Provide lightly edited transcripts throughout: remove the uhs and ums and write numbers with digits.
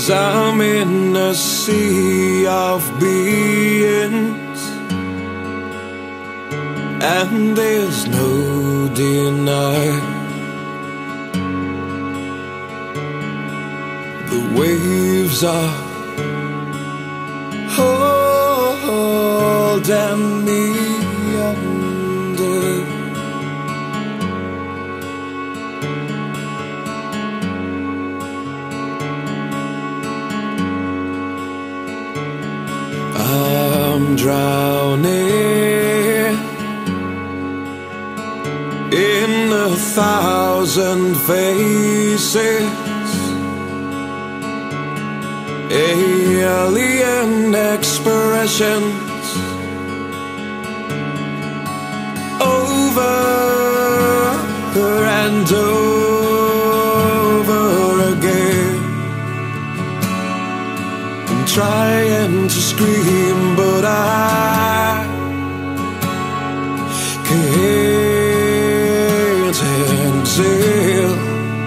'Cause I'm in a sea of beings, and there's no denying the waves are holding me under. I'm drowning in 1,000 faces, alien expressions over and over again. I'm trying to scream, but I can't exhale.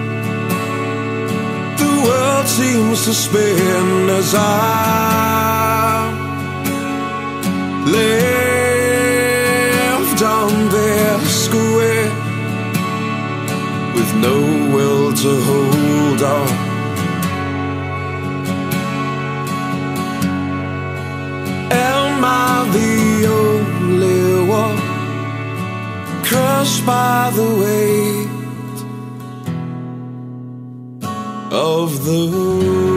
The world seems to spin as I'm left on this square with no will to hold on. Am I the only one crushed by the weight of the